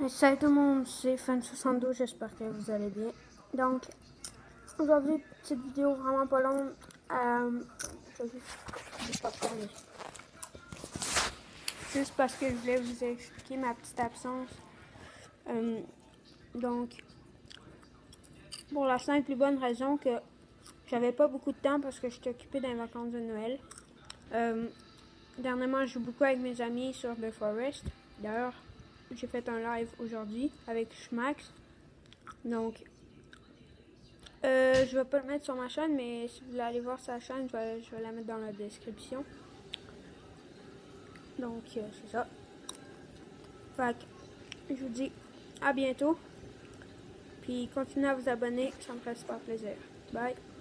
Salut tout le monde, c'est Fan72, j'espère que vous allez bien. Donc, aujourd'hui, petite vidéo vraiment pas longue. Juste parce que je voulais vous expliquer ma petite absence. Donc, pour la simple et bonne raison que j'avais pas beaucoup de temps parce que j'étais occupée dans les vacances de Noël. Dernièrement, je joue beaucoup avec mes amis sur The Forest. D'ailleurs, j'ai fait un live aujourd'hui avec Schmax. Donc, je vais pas le mettre sur ma chaîne, mais si vous voulez aller voir sa chaîne, je vais la mettre dans la description. Donc, c'est ça. Fait que, je vous dis à bientôt. Puis, continuez à vous abonner, ça me ferait super plaisir. Bye!